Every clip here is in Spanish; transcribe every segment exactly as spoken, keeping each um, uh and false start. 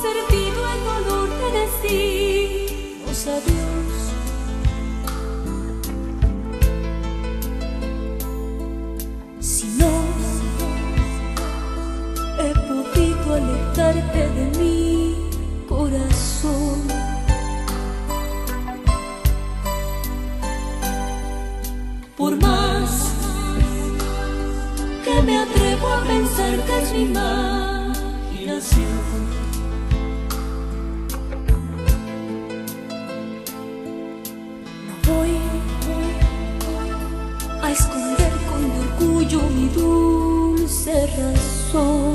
servido el dolor te decimos adiós. Si no he podido alejarte de mi corazón, por más que me atrevo a pensar que es mi imaginación, no voy a esconder con orgullo mi dulce razón.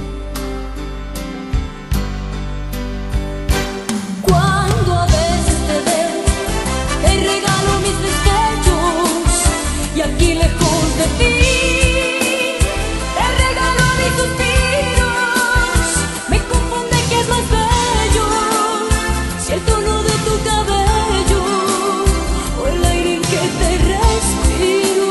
Cuando a veces te veo, te regalo mis destellos, y aquí lejos de ti te regalo mis suspiros. Me confunde que es más bello, si el tono de tu cabello o el aire en que te respiro.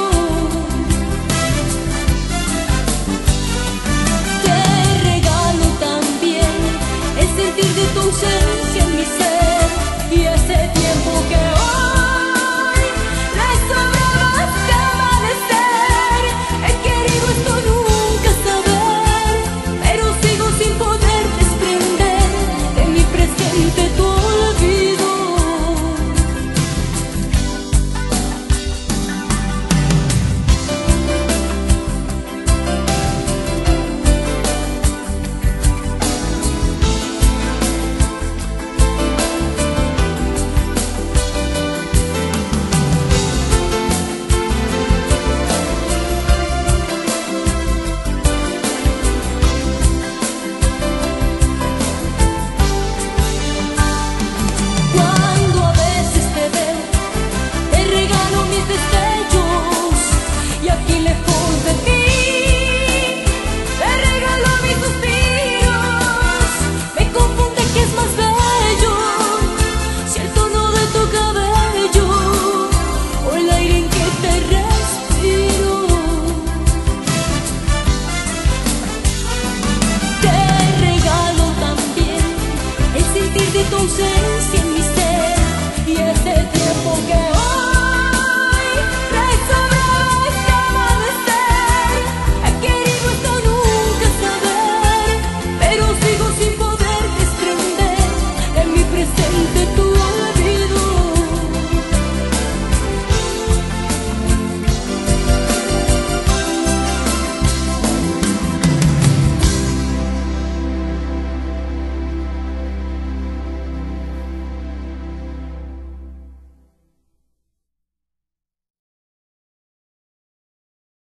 Te regalo también el sentir de tu ausencia en mi ser, y ese tiempo que hoy le sobra más que amanecer. He querido esto nunca saber, pero sigo sin poder desprender de mi presente tu olvido. Cuando a veces te veo, te regalo mis destellos, y aquí lejos de ti te regalo mis suspiros. Me confunde que es más bello, si el tono de tu cabello o el aire en que te respiro. Te regalo también el sentir de tu ausencia